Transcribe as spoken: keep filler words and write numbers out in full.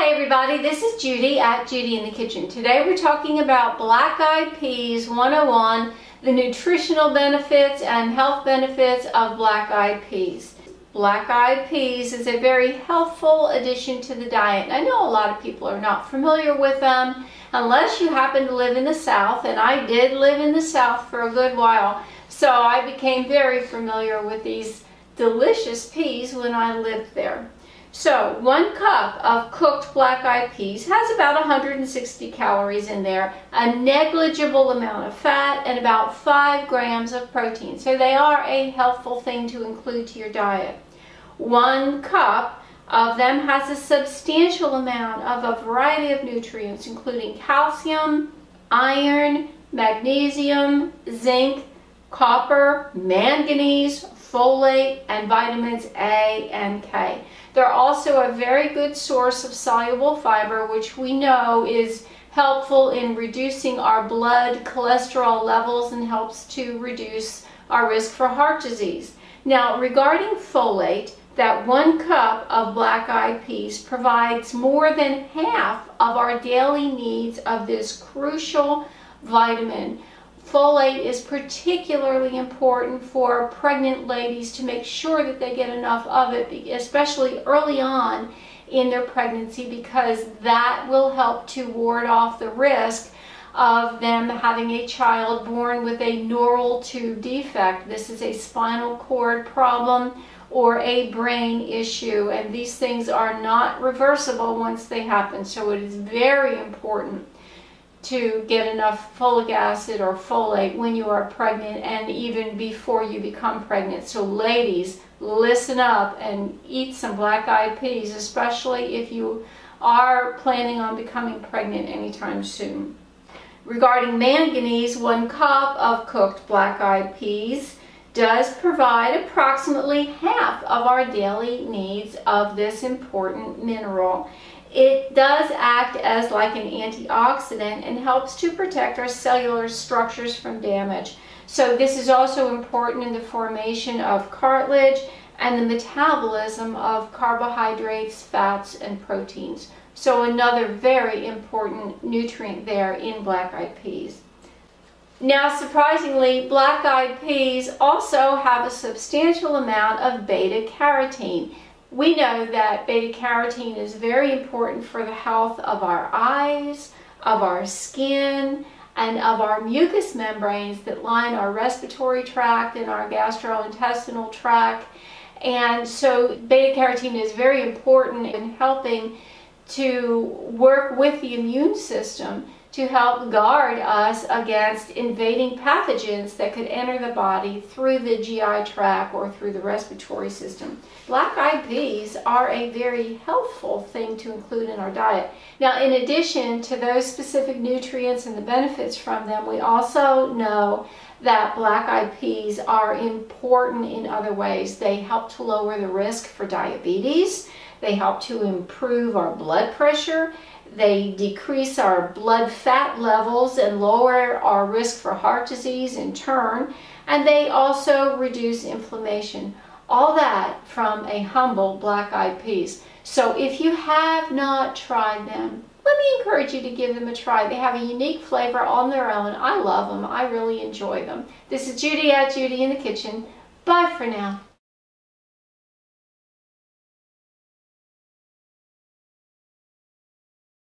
Hi everybody, this is Judy at Judy in the Kitchen. Today we're talking about black-eyed peas one oh one, the nutritional benefits and health benefits of black-eyed peas. Black-eyed peas is a very healthful addition to the diet. I know a lot of people are not familiar with them unless you happen to live in the South, and I did live in the South for a good while, so I became very familiar with these delicious peas when I lived there. So one cup of cooked black-eyed peas has about one hundred sixty calories in there, a negligible amount of fat, and about five grams of protein. So they are a healthful thing to include to your diet. One cup of them has a substantial amount of a variety of nutrients, including calcium, iron, magnesium, zinc, copper, manganese, folate, and vitamins A and K. They're also a very good source of soluble fiber, which we know is helpful in reducing our blood cholesterol levels and helps to reduce our risk for heart disease. Now, regarding folate, that one cup of black-eyed peas provides more than half of our daily needs of this crucial vitamin. Folate is particularly important for pregnant ladies to make sure that they get enough of it, especially early on in their pregnancy, because that will help to ward off the risk of them having a child born with a neural tube defect. This is a spinal cord problem or a brain issue, and these things are not reversible once they happen, so it is very important to get enough folic acid or folate when you are pregnant and even before you become pregnant. So ladies, listen up and eat some black-eyed peas, especially if you are planning on becoming pregnant anytime soon. Regarding manganese, one cup of cooked black-eyed peas does provide approximately half of our daily needs of this important mineral. It does act as like an antioxidant and helps to protect our cellular structures from damage. So this is also important in the formation of cartilage and the metabolism of carbohydrates, fats, and proteins. So another very important nutrient there in black-eyed peas. Now, surprisingly, black-eyed peas also have a substantial amount of beta-carotene. We know that beta-carotene is very important for the health of our eyes, of our skin, and of our mucous membranes that line our respiratory tract and our gastrointestinal tract. And so beta-carotene is very important in helping to work with the immune system to help guard us against invading pathogens that could enter the body through the G I tract or through the respiratory system. Black-eyed peas are a very healthful thing to include in our diet. Now, in addition to those specific nutrients and the benefits from them, we also know that black-eyed peas are important in other ways. They help to lower the risk for diabetes. They help to improve our blood pressure. They decrease our blood fat levels and lower our risk for heart disease in turn. And they also reduce inflammation. All that from a humble black-eyed peas. So if you have not tried them, let me encourage you to give them a try. They have a unique flavor on their own. I love them. I really enjoy them. This is Judy at Judy in the Kitchen. Bye for now.